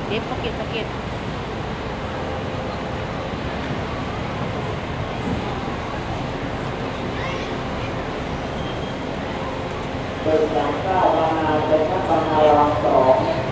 เด็บสะเก็ดสะเก็ดเปิดจาก9 บางนาเป็นนักบางนารอง2